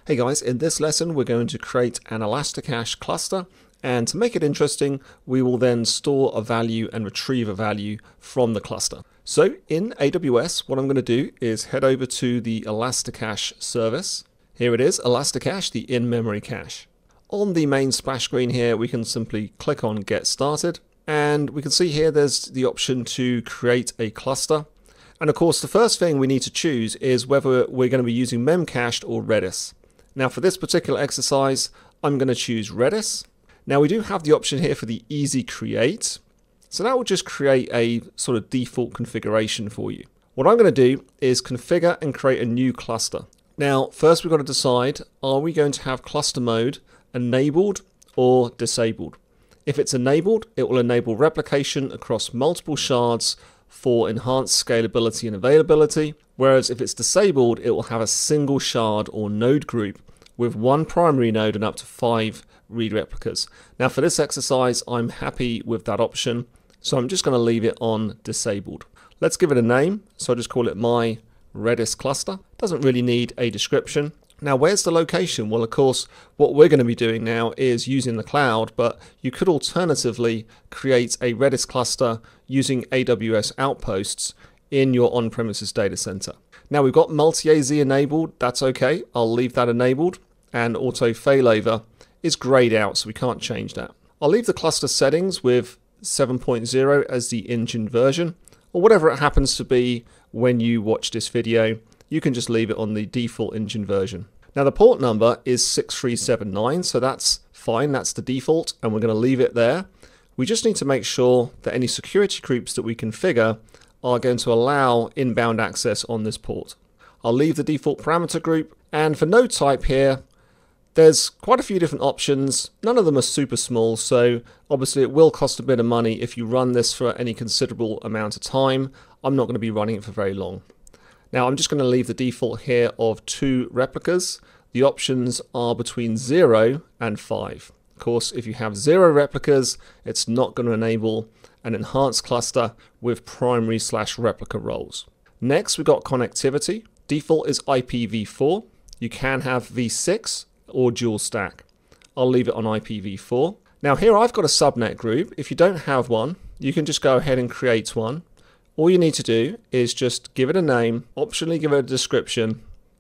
Hey guys, in this lesson we're going to create an ElastiCache cluster, and to make it interesting we will then store a value and retrieve a value from the cluster. So in AWS what I'm going to do is head over to the ElastiCache service. Here it is, ElastiCache, the in-memory cache. On the main splash screen here we can simply click on Get Started, and we can see here there's the option to create a cluster. And of course the first thing we need to choose is whether we're going to be using Memcached or Redis. Now for this particular exercise, I'm going to choose Redis. Now we do have the option here for the Easy Create. So that will just create a sort of default configuration for you. What I'm going to do is configure and create a new cluster. Now first we've got to decide, are we going to have cluster mode enabled or disabled? If it's enabled, it will enable replication across multiple shards for enhanced scalability and availability, whereas if it's disabled, it will have a single shard or node group with one primary node and up to 5 read replicas. Now for this exercise, I'm happy with that option, so I'm just going to leave it on disabled. Let's give it a name, so I'll just call it my Redis cluster. Doesn't really need a description. Now where's the location? Well, of course, what we're going to be doing now is using the cloud, but you could alternatively create a Redis cluster using AWS Outposts in your on-premises data center. Now we've got multi-AZ enabled, that's okay, I'll leave that enabled, and auto failover is grayed out, so we can't change that. I'll leave the cluster settings with 7.0 as the engine version, or whatever it happens to be when you watch this video. You can just leave it on the default engine version. Now the port number is 6379, so that's fine, that's the default, and we're going to leave it there. We just need to make sure that any security groups that we configure are going to allow inbound access on this port. I'll leave the default parameter group, and for node type here, there's quite a few different options. None of them are super small, so obviously it will cost a bit of money if you run this for any considerable amount of time. I'm not going to be running it for very long. Now I'm just going to leave the default here of 2 replicas. The options are between 0 and 5. Of course, if you have 0 replicas, it's not going to enable an enhanced cluster with primary/replica roles. Next, we've got connectivity. Default is IPv4. You can have v6 or dual stack. I'll leave it on IPv4. Now here I've got a subnet group. If you don't have one, you can just go ahead and create one. All you need to do is just give it a name, optionally give it a description,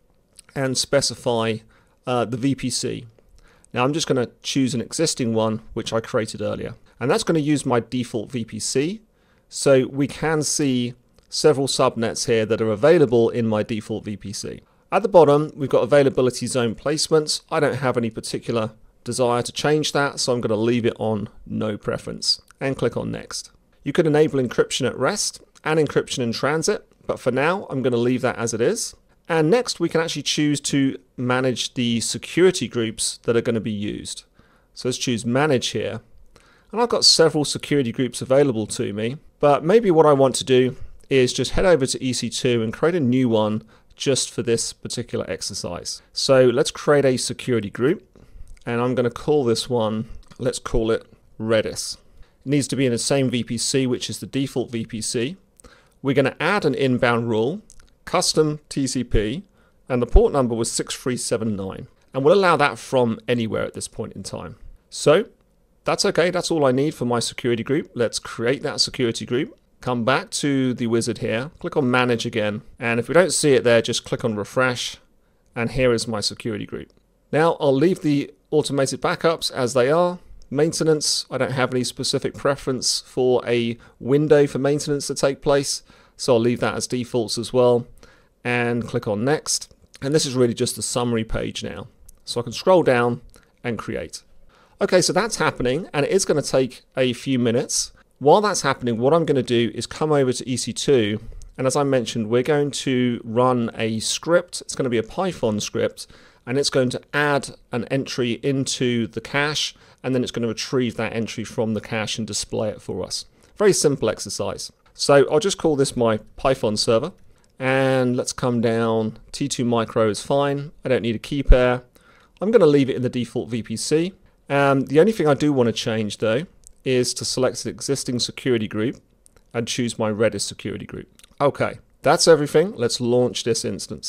and specify the VPC. Now I'm just going to choose an existing one which I created earlier, and that's going to use my default VPC, so we can see several subnets here that are available in my default VPC. At the bottom we've got availability zone placements. I don't have any particular desire to change that, so I'm going to leave it on no preference and click on next. You could enable encryption at rest and encryption in transit, but for now I'm going to leave that as it is. And next we can actually choose to manage the security groups that are going to be used. So let's choose manage here, and I've got several security groups available to me, but maybe what I want to do is just head over to EC2 and create a new one just for this particular exercise. So let's create a security group, and I'm going to call this one, let's call it Redis. It needs to be in the same VPC, which is the default VPC. We're going to add an inbound rule, custom TCP, and the port number was 6379, and we'll allow that from anywhere at this point in time. So that's okay, that's all I need for my security group. Let's create that security group, come back to the wizard here, click on manage again, and if we don't see it there, just click on refresh, and here is my security group. Now I'll leave the automated backups as they are. Maintenance, I don't have any specific preference for a window for maintenance to take place, so I'll leave that as defaults as well, and click on next. And this is really just the summary page now, so I can scroll down and create. Okay, so that's happening, and it is going to take a few minutes. While that's happening, what I'm going to do is come over to EC2, and as I mentioned, we're going to run a script. It's going to be a Python script, and it's going to add an entry into the cache, and then it's going to retrieve that entry from the cache and display it for us. Very simple exercise. So I'll just call this my Python server, and let's come down. T2 micro is fine. I don't need a key pair. I'm going to leave it in the default VPC. The only thing I do want to change though is to select an existing security group and choose my Redis security group. Okay, that's everything. Let's launch this instance.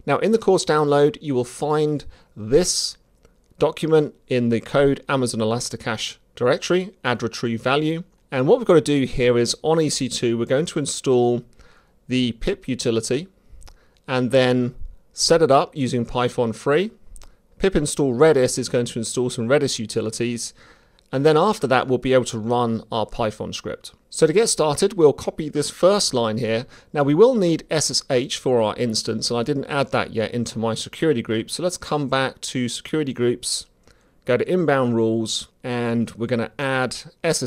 Now in the course download, you will find this document in the code Amazon ElastiCache directory, add retrieve value. And what we've got to do here is on EC2, we're going to install the pip utility and then set it up using Python free. Pip install Redis is going to install some Redis utilities. And then after that, we'll be able to run our Python script. So to get started, we'll copy this first line here. Now we will need SSH for our instance, and I didn't add that yet into my security group. So let's come back to security groups, go to inbound rules, and we're going to add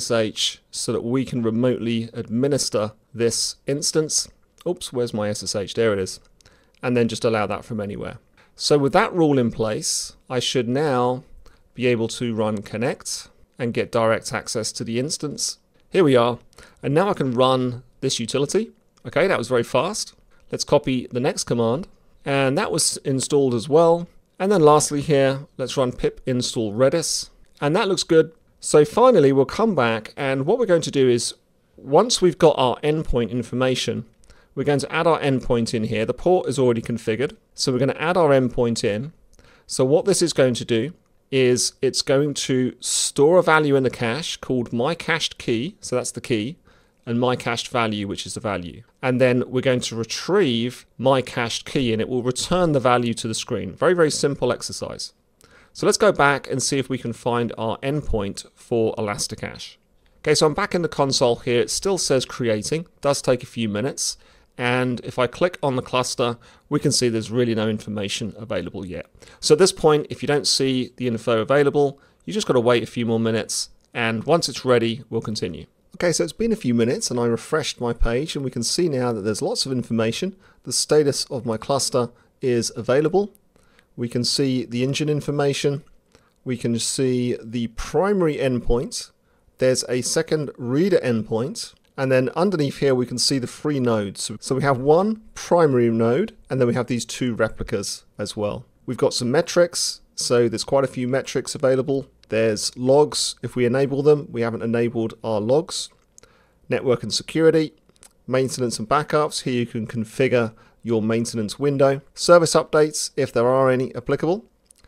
SSH so that we can remotely administer this instance. Oops, where's my SSH? There it is. And then just allow that from anywhere. So with that rule in place, I should now be able to run connect and get direct access to the instance. Here we are. And now I can run this utility. Okay, that was very fast. Let's copy the next command. And that was installed as well. And then lastly here, let's run pip install Redis. And that looks good. So finally, we'll come back. And what we're going to do is, once we've got our endpoint information, we're going to add our endpoint in here. The port is already configured. So we're going to add our endpoint in. So what this is going to do is it's going to store a value in the cache called myCached_key, so that's the key, and myCached_value, which is the value. And then we're going to retrieve myCached_key, and it will return the value to the screen. Very, very simple exercise. So let's go back and see if we can find our endpoint for ElastiCache. Okay, so I'm back in the console here. It still says creating. It does take a few minutes. And if I click on the cluster, we can see there's really no information available yet. So at this point, if you don't see the info available, you just got to wait a few more minutes. And once it's ready, we'll continue. Okay, so it's been a few minutes and I refreshed my page and we can see now that there's lots of information. The status of my cluster is available. We can see the engine information. We can see the primary endpoint. There's a second reader endpoint. And then underneath here, we can see the free nodes. So we have one primary node, and then we have these two replicas as well. We've got some metrics. So there's quite a few metrics available. There's logs. If we enable them, we haven't enabled our logs. Network and security, maintenance and backups. Here you can configure your maintenance window. Service updates, if there are any applicable.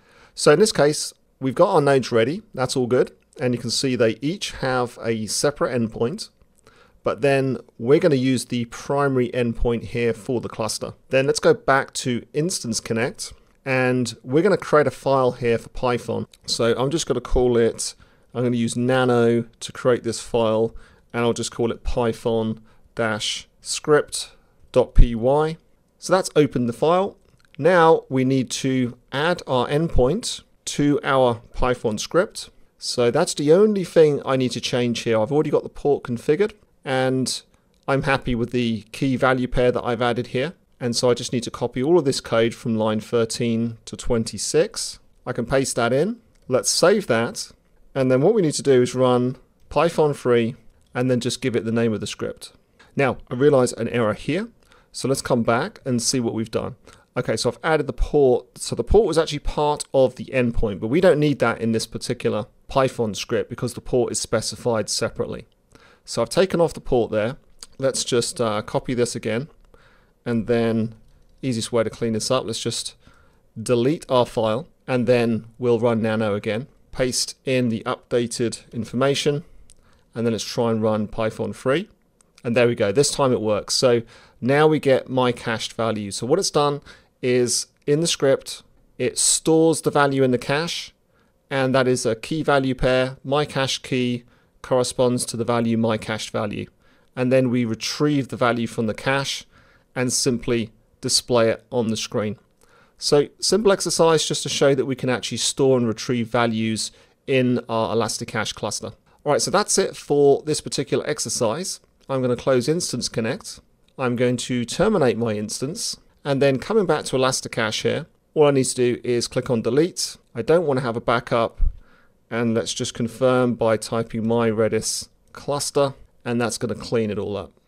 So in this case, we've got our nodes ready. That's all good. And you can see they each have a separate endpoint. But then we're going to use the primary endpoint here for the cluster. Then let's go back to Instance Connect, and we're going to create a file here for Python. So I'm just going to call it, I'm going to use nano to create this file, and I'll just call it python-script.py. So that's opened the file. Now we need to add our endpoint to our Python script. So that's the only thing I need to change here. I've already got the port configured. And I'm happy with the key value pair that I've added here. And so I just need to copy all of this code from line 13 to 26. I can paste that in. Let's save that. And then what we need to do is run Python free and then just give it the name of the script. Now, I realize an error here. So let's come back and see what we've done. Okay, so I've added the port. So the port was actually part of the endpoint, but we don't need that in this particular Python script because the port is specified separately. So I've taken off the port there. Let's just copy this again. And then easiest way to clean this up, let's just delete our file. And then we'll run nano again. Paste in the updated information. And then let's try and run Python free. And there we go. This time it works. So now we get myCached_value. So what it's done is in the script, it stores the value in the cache. And that is a key value pair. myCached_key corresponds to the value myCached_value, and then we retrieve the value from the cache and simply display it on the screen. So simple exercise just to show that we can actually store and retrieve values in our ElastiCache cluster. All right, so that's it for this particular exercise. I'm going to close Instance Connect. I'm going to terminate my instance, and then coming back to ElastiCache here, all I need to do is click on delete. I don't want to have a backup. And let's just confirm by typing my Redis cluster, and that's going to clean it all up.